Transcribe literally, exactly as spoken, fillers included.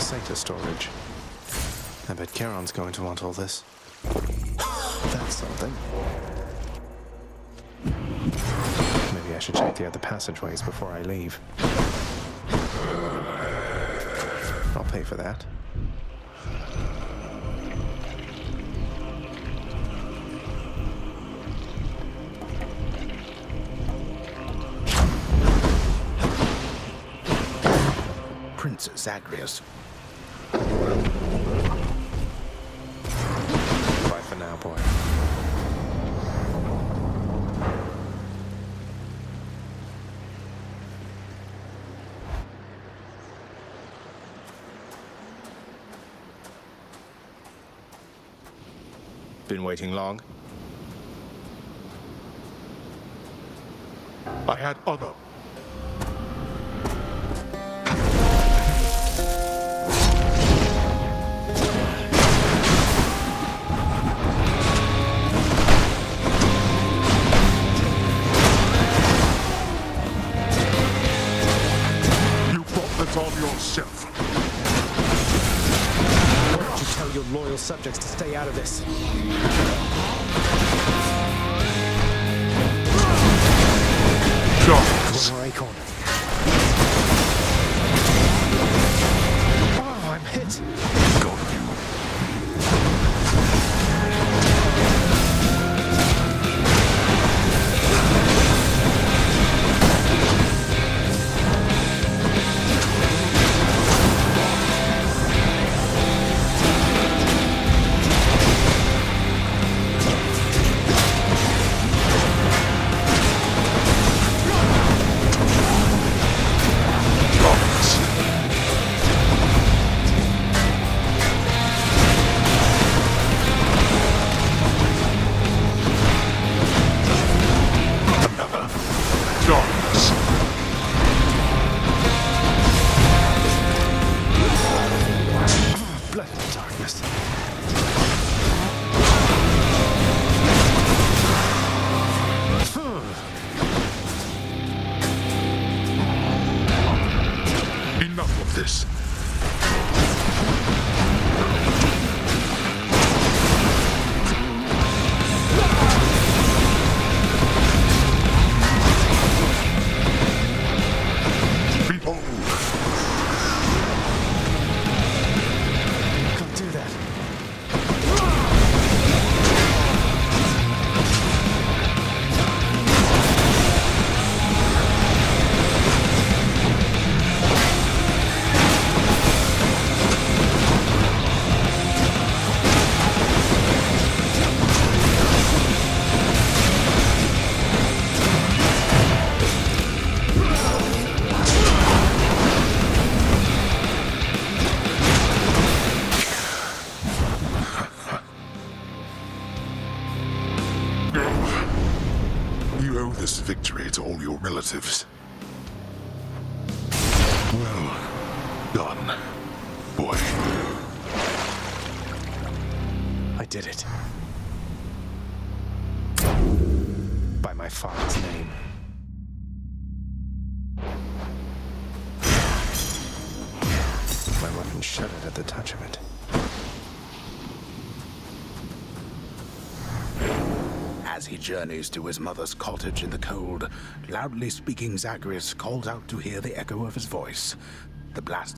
Satyr storage. I bet Charon's going to want all this. That's something. Maybe I should check the other passageways before I leave. I'll pay for that. Prince Zagreus. Bye for now, boy. Been waiting long? I had other. On yourself. Why don't you tell your loyal subjects to stay out of this? Darkness. One more acorn. Oh, I'm hit. Got you. Enough of this. Behold. Don't do that. You owe this victory to all your relatives. Well done, boy. I did it. By my father's name. My weapon shuddered at the touch of it. As he journeys to his mother's cottage in the cold, loudly speaking Zagreus calls out to hear the echo of his voice. The blast